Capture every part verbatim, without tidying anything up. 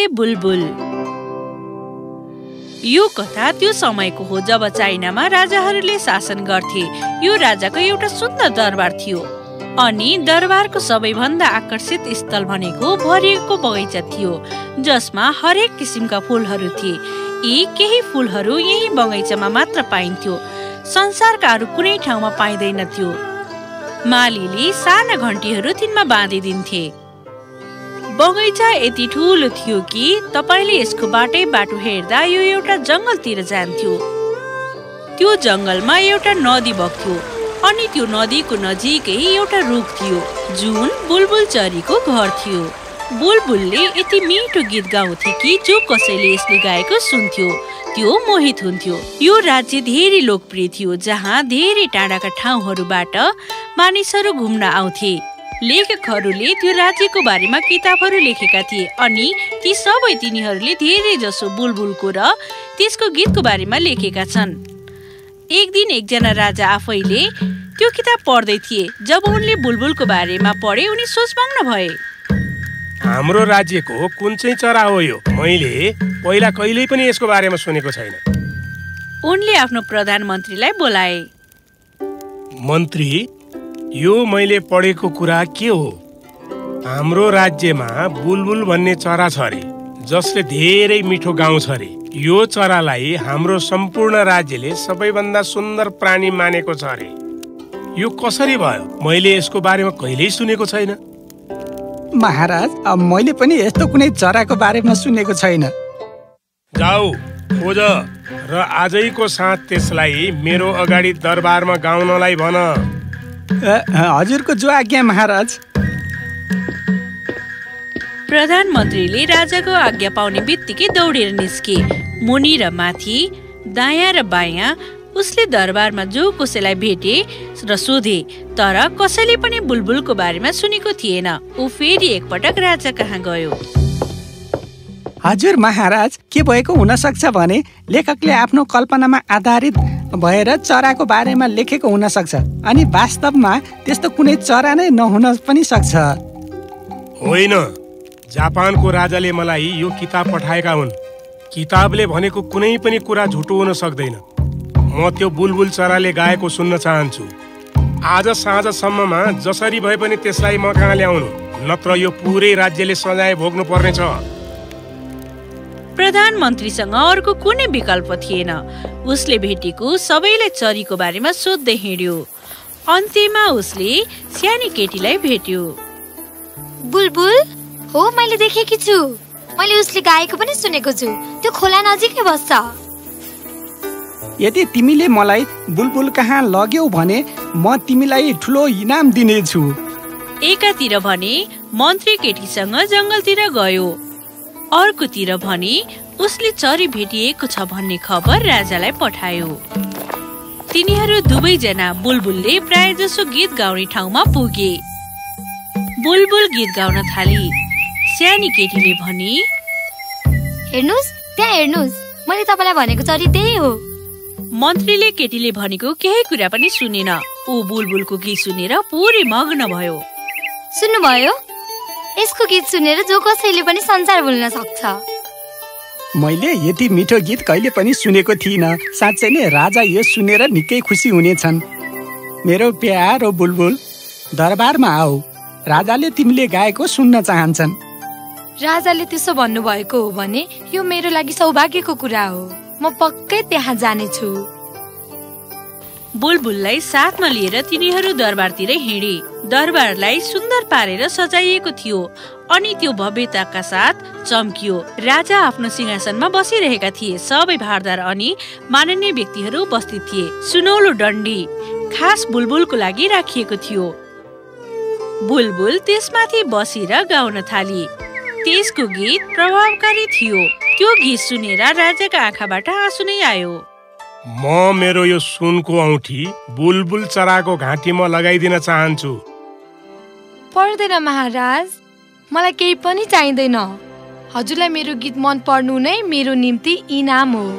बुलबुल। यो कथा त्यो समयको हो जब चाइनामा राजाहरूले शासन गर्थे। यो राजाको एउटा सुन्दर दरबार थियो अनि दरबारको सबैभन्दा आकर्षित स्थल भनेको भरिएको बगैँचा थियो जसमा हरेक किसिमका फूलहरू थिए। यी केही फूलहरू यही बगैँचामा मात्र पाइन्थ्यो, संसारका अरू कुनै ठाउँमा पाइँदैनथ्यो। मालीले साना घन्टीहरू तिनमा बाँधिदिन्थे। बगैँचा यति ठुलो थियो कि तपाईले यसको बाटै बाटो हेर्दा यो एउटा जंगलतिर जान्थ्यो। त्यो जंगलमा एउटा नदी बग्थ्यो अनि त्यो नदीको नजिकै एउटा रुख थियो जुन बुलबुल चरीको घर थियो। बुलबुलले यति मिठो गीत गाउँथे कि जो कसैले यसले गाएको सुन्थ्यो त्यो मोहित हुन्थ्यो। यो राज्य धेरै लोकप्रिय थियो जहाँ धेरै टाढाका ठाउँहरूबाट मानिसहरू घुम्न आउँथे। लेखकहरूले त्यो राज्यको बारेमा किताबहरू लेखेका थिए अनि ती सबै तिनीहरूले धेरै जसो बुलबुलको र त्यसको गीतको बारेमा लेखेका छन्। एक दिन एकजना राजा आफैले त्यो किताब पढ्दै थिए। जब उनले बुलबुलको बारेमा पढे उनी सोचमग्न भए। हाम्रो राज्यको कुन चाहिँ चरा हो यो? मैले पहिला कहिल्यै पनि यसको बारेमा सुनेको छैन। उनले आफ्नो प्रधानमन्त्रीलाई बोलाए। मन्त्री, यो मैले पढेको कुरा के हो? हाम्रो राज्यमा बुलबुल भन्ने चरा छ अरे जसले धेरै मिठो गाउँछ अरे। यो चरालाई हाम्रो सम्पूर्ण राज्यले सबैभन्दा सुन्दर प्राणी मानेको छ अरे। यो कसरी भयो? मैले यसको बारेमा कहिल्यै सुनेको छैन। महाराज, अब मैले पनि यस्तो कुनै चराको बारेमा सुनेको छैन। जाऊ खोज र आजैको साथ त्यसलाई मेरो अगाडि दरबारमा गाउनलाई भन। हजुरको जो आज्ञा महाराज। प्रधानमन्त्रीले राजाको आज्ञा पाउने बित्तिकै दौडेर निस्के। मुनि र माथि, दायाँ र बायाँ उसले दरबारमा जो कसैलाई भेटे र सोधे, तर कसैले पनि बुलबुलको बारेमा सुनेको थिएन। ऊ फेरि एकपटक राजा कहाँ गयो। हजुर महाराज, के भएको हुन सक्छ भने लेखकले आफ्नो कल्पनामा आधारित भएर चराको बारेमा लेखेको हुन सक्छ अनि वास्तवमा त्यस्तो कुनै चरा नै नहुन पनि सक्छ। होइन, जापानको राजाले मलाई यो किताब पठाएका हुन्। किताबले भनेको कुनै पनि कुरा झुटो हुन सक्दैन। म त्यो बुलबुल चराले गाएको सुन्न चाहन्छु। आज साँझसम्ममा जसरी भए पनि त्यसलाई म कहाँ ल्याउनु, नत्र यो पुरै राज्यले सजाय भोग्नु पर्नेछ। प्रधानमन्त्रीसँग अर्को कुनै विकल्प थिएन। उसले भेटेको सबैलाई चरीको बारेमा सोध्दै हिँड्यो। अन्त्यमा उसले सानी केटीलाई भेट्यो। बुलबुल हो, मैले देखेकी छु। मैले उसले गाएको पनि सुनेको छु। त्यो खोला नजिकै बस्छ। यदि तिमीले मलाई बुलबुल कहाँ लग्यौ भने म तिमीलाई ठुलो इनाम दिनेछु। एकातिर भने मन्त्री केटीसँग जंगलतिर गयो, अर्कोतिर भने उसले चरी भेटिएको छ भन्ने खबर राजालाई पठायो। तिनीहरू दुवैजना बुलबुलले प्राय जसो गीत गाउने ठाउँमा पुगे। बुलबुल गीत गाउन थाली। सानी केटीले भने, हेर्नुस् त्यहाँ हेर्नुस्, मैले तपाईलाई भनेको चरी त्यही हो। मन्त्रीले केटीले भनेको केही कुरा पनि सुनेन। ऊ बुलबुलको गीत सुनेर पुरै मग्न भयो। सुन्नुभयो? यसको गीत सुनेर जो कसैले पनि संसार भुल्न सक्छ। मैले यति मिठो गीत कहिले पनि सुनेको थिइनँ। साँच्चै नै राजा यो सुनेर निकै खुसी हुनेछन्। मेरो प्यारो बुलबुल, दरबारमा आऊ। राजाले तिमीले गाएको सुन्न चाहन्छन्। राजाले त्यसो भन्नुभएको हो भने यो मेरो लागि सौभाग्यको कुरा हो। म पक्कै त्यहाँ जानेछु। बुलबुललाई साथमा लिएर तिनीहरू दरबारतिर हिँडे। दरबारलाई सुन्दर पारेर सजाइएको थियो अनि त्यो भव्यताका साथ चम्कियो। राजा आफ्नो सिंहासनमा बसिरहेका थिए। सबै भारदार अनि माननीय व्यक्तिहरू उपस्थित थिए। सुनौलो डन्डी खास बुलबुलको लागि राखिएको थियो। बुलबुल त्यसमाथि बसेर गाउन थाली। त्यसको गीत प्रभावकारी थियो। त्यो गीत सुनेर राजाका आँखाबाट आँसु नै आयो। म मेरो यो सुनको औँठी बुलबुल चराको घाँटीमा लगाइदिन चाहन्छु। पर्दैन महाराज, मलाई केही पनि चाहिँदैन। हजुरलाई मेरो गीत मन पर्नु नै मेरो निम्ति इनाम हो।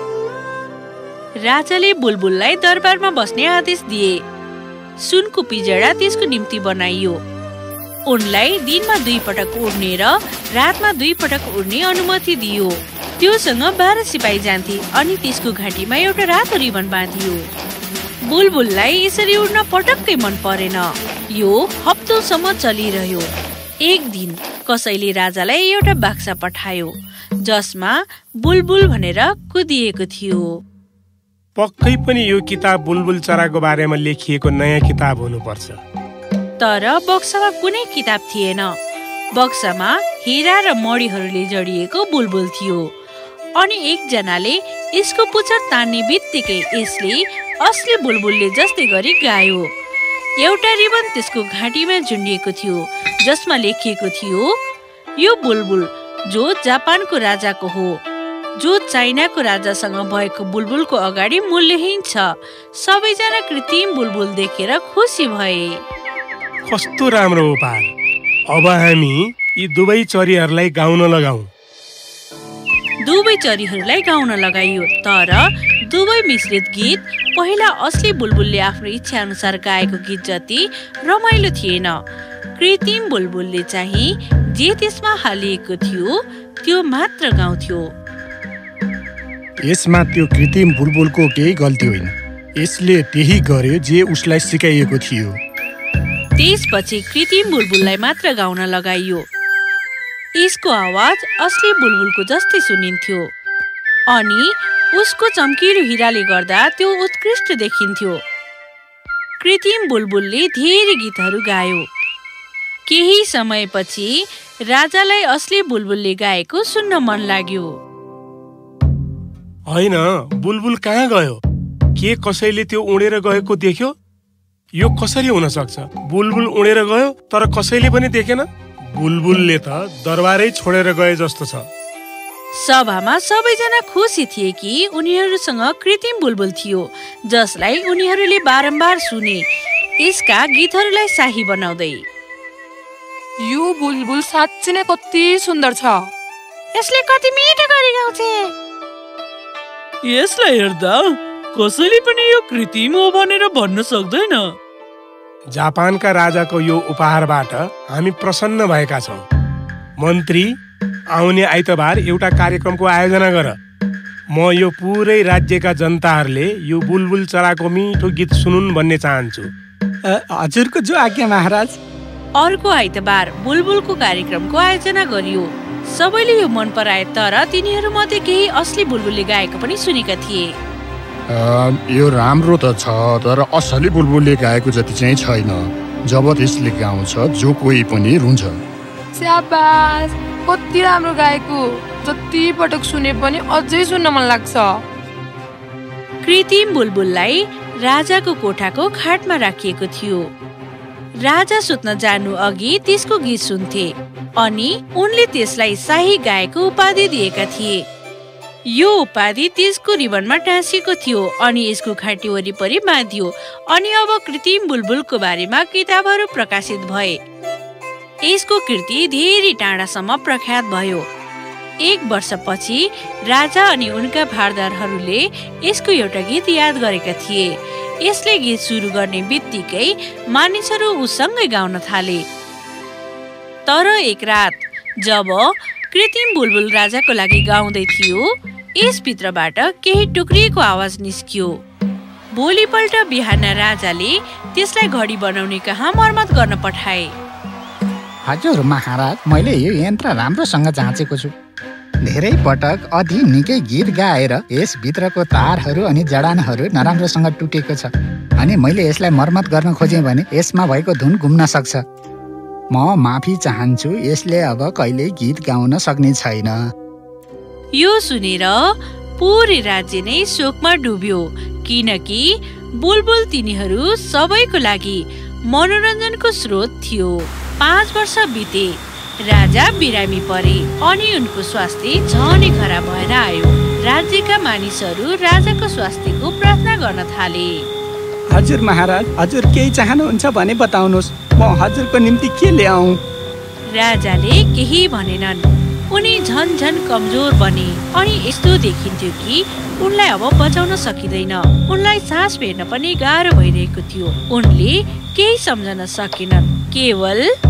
राजाले बुलबुललाई दरबारमा बस्ने आदेश दिए। सुनको पिजडा त्यसको निम्ति बनाइयो। उनलाई दिनमा दुई पटक उड्ने र रातमा दुई पटक उड्ने अनुमति दियो। त्योसँग बाह्र सिपाही जान्थे अनि त्यसको घाँटीमा एउटा रातो रिबन बाँधियो। बुलबुललाई यसरी उड्न पटक्कै मन परेन। यो हप्तौसम्म चलिरह्यो। एक दिन कसैले राजालाई एउटा बाक्सा पठायो जसमा बुलबुल भनेर कुदिएको थियो। पक्कै पनि यो किताब बुलबुल चराको बारेमा लेखिएको नयाँ किताब हुनुपर्छ। तर बक्सामा कुनै किताब थिएन। बक्सामा हिरा र मणिहरूले जडिएको बुलबुल थियो अनि एकजनाले यसको पुच्छर तान्ने बित्तिकै यसले असली बुलबुलले जस्तै गरी गायो। एउटा रिबन त्यसको घाँटीमा झुन्डिएको थियो जसमा लेखिएको थियो, यो बुलबुल जो जापानको राजाको हो, जो चाइनाको राजासँग भएको बुलबुलको अगाडि मूल्यहीन छ। सबैजना कृत्रिम बुलबुल देखेर खुसी भए। कस्तो राम्रो उपहार! अब हामी यी दुवै चरीहरूलाई गाउन लगाऊ। दुवै चरीहरूलाई गाउन लगाइयो। तर दुवै मिश्रित गीत पहिला असली बुलबुलले आफ्नो इच्छा अनुसार गाएको गीत जति रमाइलो थिएन। कृत्रिम बुलबुलले चाहिँ जे त्यसमा हालिएको थियो त्यो मात्र गाउँथ्यो। यसमा त्यो कृत्रिम बुलबुलको केही गल्ती होइन। यसले त्यही गर्यो जे उसलाई सिकाइएको थियो। त्यसपछि कृत्रिम बुलबुललाई मात्र गाउन लगाइयो। यसको आवाज असली बुलबुलको जस्तै सुनिन्थ्यो अनि उसको चम्किलो हिराले गर्दा त्यो उत्कृष्ट देखिन्थ्यो। कृत्रिम बुलबुलले धेरै गीतहरू गायो। केही समयपछि राजालाई असली बुलबुलले गाएको सुन्न मन लाग्यो। होइन, बुलबुल कहाँ गयो? के कसैले त्यो उडेर गएको देख्यो? यो कसरी हुन सक्छ? बुलबुल उडेर गयो तर कसैले पनि देखेन। बुलबुलले त दरबारै छोडेर गए जस्तो छ। सभामा सबैजना खुसी थिए कि उनीहरूसँग कृत्रिम बुलबुल थियो जसलाई उनीहरूले बारम्बार सुने, यसका गीतहरूलाई शाही बनाउँदै। यो बुलबुल साँच्चै नै कति सुन्दर छ। यसले कति मिठो गरी गाउँछ। यसलाई हेर्दा कसैले पनि यो कृत्रिम हो भनेर भन्न सक्दैन। जापानका राजाको यो उपहारबाट हामी प्रसन्न भएका छौँ। मन्त्री, आउने आइतबार एउटा कार्यक्रमको आयोजना गर। म यो पुरै राज्यका जनताहरूले यो बुलबुल चराको मिठो गीत सुनुन् भन्ने चाहन्छु। हजुरको जो आज्ञा महाराज। अर्को आइतबार बुलबुलको कार्यक्रमको आयोजना गरियो। सबैले यो मन पराए तर तिनीहरूमध्ये केही असली बुलबुलले गाएको पनि सुनेका थिए। यो राम्रो त छ तर असली बुलबुलले गाएको जति चाहिँ छैन। जब त्यसले गाउँछ जो कोही पनि रुन्छ। स्याबास, कति राम्रो गाएको। जति पटक सुने पनि अझै सुन्न मन लाग्छ। कृत्रिम बुलबुललाई राजाको कोठाको खाटमा राखिएको थियो। राजा सुत्न जानु अघि त्यसको गीत सुन्थे अनि उनले त्यसलाई शाही गाएको उपाधि दिएका थिए। यो उपाधि त्यसको रिबनमा टाँसिएको थियो अनि यसको घाँटी वरिपरि बाँधियो अनि अब कृत्रिम बुलबुलको बारेमा किताबहरू प्रकाशित भए। यसको कृति धेरै टाढासम्म प्रख्यात भयो। एक वर्षपछि राजा अनि उनका भारदारहरूले यसको एउटा गीत याद गरेका थिए। यसले गीत सुरु गर्ने बित्तिकै मानिसहरू उसँगै गाउन थाले। तर एक रात जब कृत्रिम बुलबुल राजाको लागि गाउँदै थियो, यसभित्रबाट केही टुक्रिएको आवाज निस्कियो। भोलिपल्ट बिहान राजाले त्यसलाई घडी बनाउने कहाँ मर्मत गर्न पठाए। हजुर महाराज, मैले यो यन्त्र राम्रोसँग जाँचेको छु। धेरै पटक अधि निकै गीत गाएर यसभित्रको तारहरू अनि जडानहरू नराम्रोसँग टुटेको छ अनि मैले यसलाई मर्मत गर्न खोजेँ भने यसमा भएको धुन घुम्न सक्छ। म माफी चाहन्छु, यसले अब कहिल्यै गीत गाउन सक्ने छैन। यो सुनेर पुरै राज्य नै शोकमा डुब्यो किनकि बुलबुल तिनीहरू सबैको लागि मनोरञ्जनको स्रोत थियो। पाँच वर्ष बिते, राजा बिरामी परे अनि उनको स्वास्थ्य झनै खराब भएर आयो। राज्यका मानिसहरू राजाको स्वास्थ्यको प्रार्थना गर्न थाले। हजुर महाराज, हजुर केही चाहनुहुन्छ भने बताउनुहोस्, म हजुरको निम्ति के ल्याऊ? राजाले केही भनेनन्। उनी झन झन कमजोर बने अनि यस्तो देखिन्थ्यो कि उनलाई अब बचाउन सकिँदैन। उनलाई सास फेर्न पनि गाह्रो भइरहेको थियो। उनले केही सम्झन सकेनन्। केवल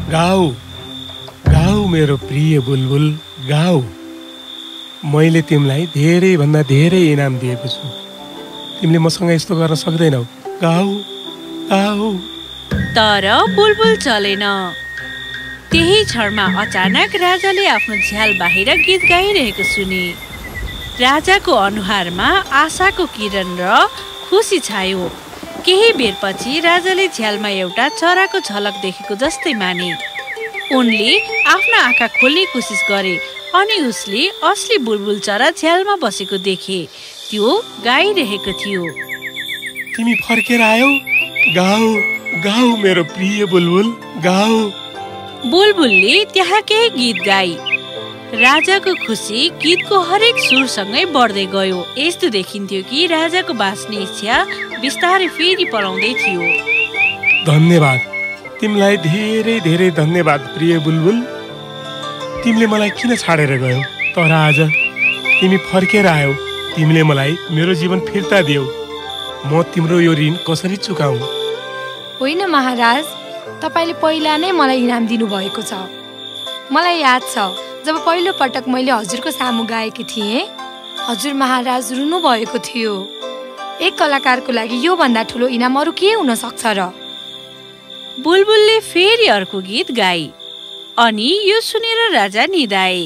गाऊ गाऊ मेरो प्रिय बुलबुल गाऊ। मैले तिमीलाई धेरै भन्दा धेरै इनाम दिएको छु। तिमीले मसँग यस्तो गर्न सक्दैनौ। गाऊ गाऊ। तर बुलबुल चलेन। त्यही क्षणमा अचानक राजाले आफ्नो झ्याल बाहिर गीत गाइरहेको सुने। राजाको अनुहारमा आशाको किरण र खुसी छायो। केही बेरपछि राजाले झ्यालमा एउटा चराको झलक देखेको जस्तै माने। उनले आफ्ना आँखा खोल्ने कोसिस गरे अनि उसले असली बुलबुल चरा झ्यालमा बसेको देखे। त्यो गाइरहेको थियो। तिमी फर्केर आयौ। गाऊ गाऊ मेरो प्रिय बुलबुल गाऊ। बुलबुलले त्यहाँ केही गीत गाई। राजाको खुसी गीतको हरेक सुरसँगै बढ्दै गयो। यस्तो देखिन्थ्यो कि राजाको बाँच्ने इच्छा बिस्तारै फेरि पलाउँदै थियो। धन्यवाद। तिमीलाई धेरै धेरै धन्यवाद प्रिय बुलबुल। तिमीले मलाई किन छाडेर गयौ? तर आज तिमी फर्केर आयौ। तिमीले मलाई मेरो जीवन फिर्ता दियौ। म तिम्रो यो ऋण कसरी चुकाऊ? होइन महाराज, तपाईँले पहिला नै मलाई इनाम दिनुभएको छ। मलाई याद छ जब पहिलो पटक मैले हजुरको सामु गाएकी थिएँ, हजुर महाराज रुनु भएको थियो। एक कलाकारको लागि यो भन्दा ठुलो इनाम अरू के हुन सक्छ र? बुलबुलले फेरि अर्को गीत गाई अनि यो सुनेर राजा निदाए।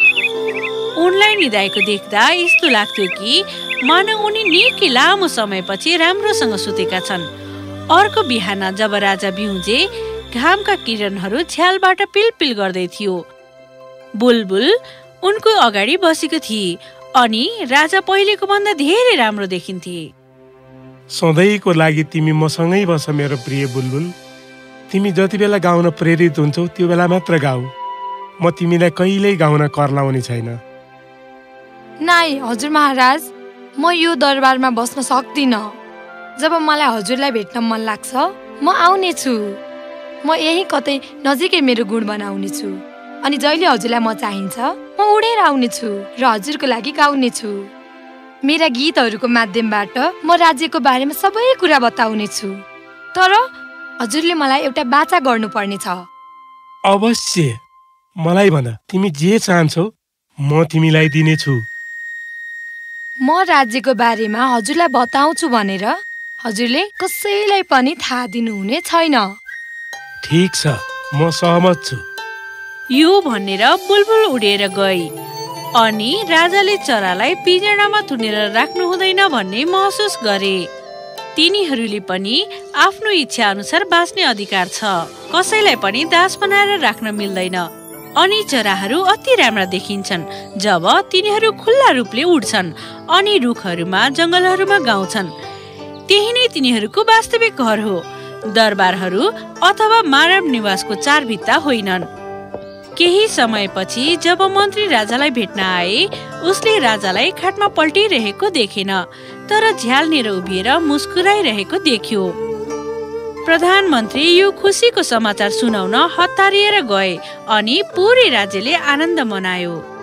उनलाई निदाएको देख्दा यस्तो लाग्थ्यो कि मानव उनी निकै लामो समयपछि राम्रोसँग सुतेका छन्। अर्को बिहान जब राजा बिउजे, घामका किरणहरू झ्यालबाट पिलपिल गर्दै थियो। बुलबुल उनको अगाडि बसेको थिए अनि राजा पहिलेको भन्दा धेरै राम्रो देखिन्थे। सधैँको लागि तिमी मसँगै बस मेरो प्रिय बुलबुल। तिमी जति बेला गाउन प्रेरित हुन्छौ त्यो बेला मात्र गाऊ। म तिमीलाई कहिल्यै गाउन कर लाउने छैन। नाइ हजुर महाराज, म यो दरबारमा बस्न सक्दिनँ। जब मलाई हजुरलाई भेट्न मन लाग्छ म आउने छु। म यही कतै नजिकै मेरो गुण बनाउने छु अनि जहिले हजुरलाई म चाहिन्छ म उडेर आउने छु र हजुरको लागि गाउने छु। मेरा गीतहरूको माध्यमबाट म राज्यको बारेमा सबै कुरा बताउने छु। तर हजुरले मलाई एउटा बाचा गर्नुपर्ने छ। अवश्य, मलाई भन, तिमी जे चाहन्छौ म तिमीलाई दिनेछु। म राज्यको बारेमा हजुरलाई बताउँछु भनेर हजुरले कसैलाई पनि थाहा दिनुहुने छैन। ठिक छ, म सहमत छु। यो भनेर बुलबुल उडेर गई अनि राजाले चरालाई पिंजडामा थुनेर राख्नु हुँदैन भन्ने महसुस गरे। तिनीहरूले पनि आफ्नो इच्छा अनुसार बाँच्ने अधिकार छ। कसैलाई पनि दास बनाएर राख्न मिल्दैन। अनि चराहरू अति राम्रा देखिन्छन् जब तिनीहरू खुल्ला रूपले उड्छन् अनि रुखहरूमा जंगलहरूमा गाउँछन्। त्यही नै तिनीहरूको वास्तविक घर हो। दरबारहरू अथवा मानव निवासको चार भित्ता होइनन्। केही समयपछि जब मन्त्री राजालाई भेट्न आए, उसले राजालाई खाटमा पल्टिरहेको देखेन, तर झ्यालनेर उभिएर मुस्कुराइरहेको देख्यो। प्रधानमन्त्री यो खुसीको समाचार सुनाउन हतारिएर गए अनि पूरै राज्यले आनन्द मनायो।